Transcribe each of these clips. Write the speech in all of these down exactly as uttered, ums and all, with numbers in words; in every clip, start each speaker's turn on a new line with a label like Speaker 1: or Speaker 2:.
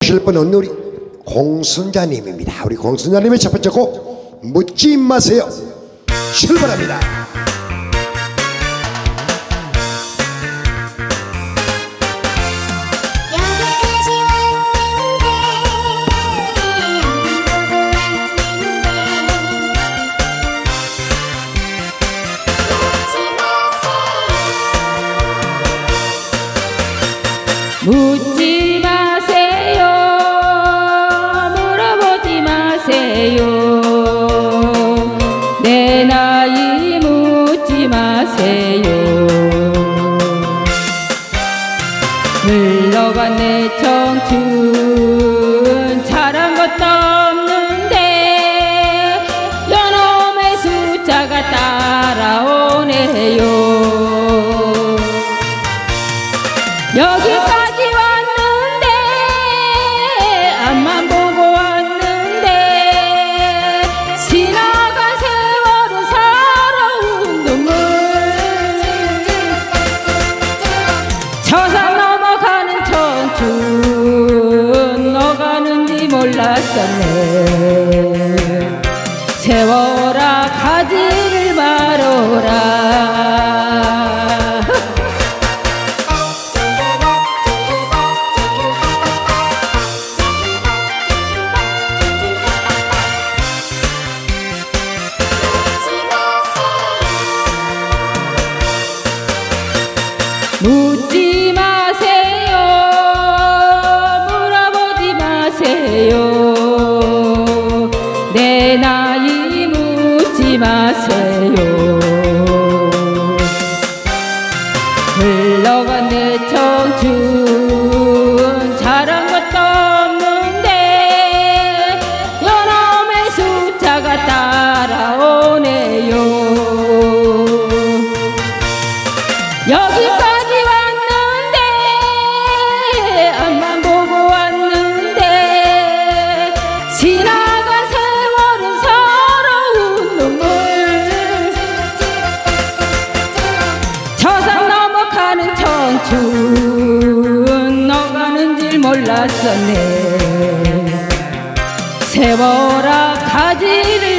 Speaker 1: 부르실 분은 우리 공순자님입니다. 우리 공순자님의 첫 번째 곡 묻지 마세요. 출발합니다.
Speaker 2: 묻지 마세요. 물어보지 마세요. 내 나이 묻지 마세요. 흘러간 내 청춘 잘한 것도 없는데 연놈의 숫자가 따라오네요. 여기까지 왔는데 앞만 보고 왔는데 지나간 세월은 서러운 눈물. 저산 넘어가는 청춘 너가는지 몰랐었네. 세월아 가지를 말어라. 묻지 마세요. 물어보지 마세요. 내 나이 묻지 마세요. 흘러간 내 청춘 잘한 것도 없는데 연놈의 숫자가 따라오네요. 여기까지 왔는데 앞만 보고 왔는데 지나간 세월은 서러운 눈물. 저산 넘어가는 청춘 너가는 줄 몰랐었네. 세월아 가지를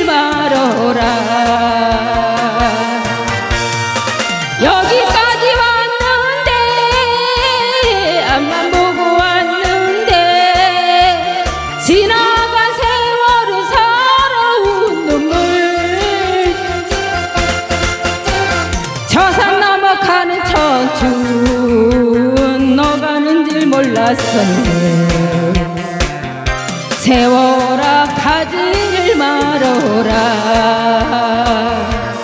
Speaker 2: 말어라. 여기까지 왔는데 앞만 보고 왔는데 지나간 세월은 서러운 눈물. 저산 넘어가는 청춘 너가는 줄 몰랐었네. 세월아 가지를 말어라.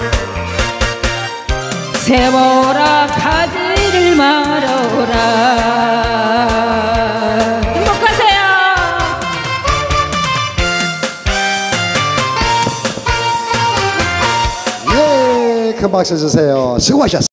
Speaker 2: 세월아 가지를 말어라. 행복하세요.
Speaker 1: 예, 큰 박수 주세요. 수고하셨습니다.